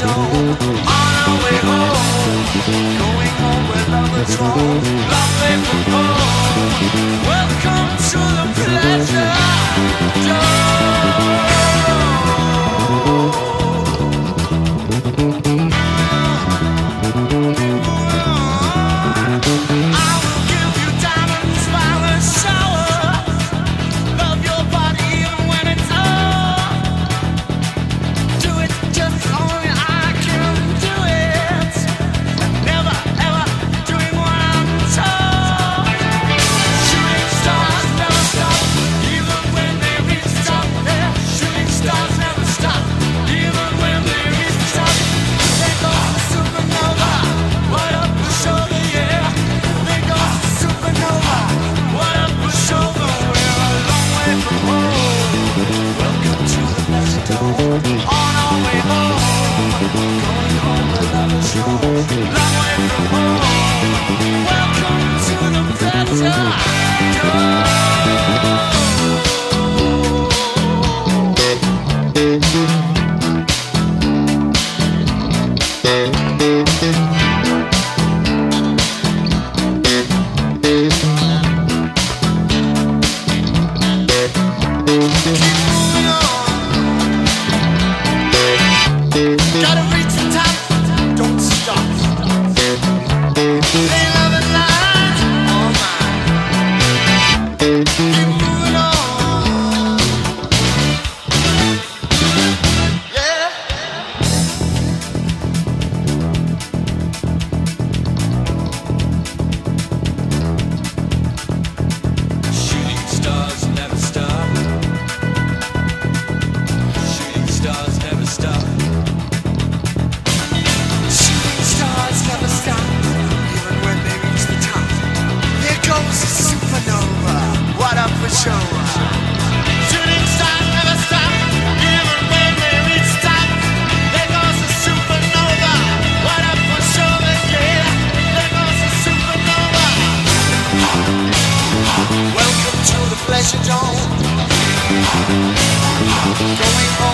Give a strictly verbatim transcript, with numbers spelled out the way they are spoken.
Pleasuredome. On our way home, going home where lovers roam. Long way from home. Welcome to the Pleasuredome. On our way home, going home where lovers roam. Long way from home. Welcome to the Pleasuredome. Gotta reach the top, don't stop. Ain't loving life all mine. Keep moving on. Yeah. Shooting stars never stop. Shooting stars never stop. For sure. Shooting stars never stop, even when they reach the top. There goes the supernova. What up for sure, yeah. There goes the supernova. Welcome to the Pleasuredome. Going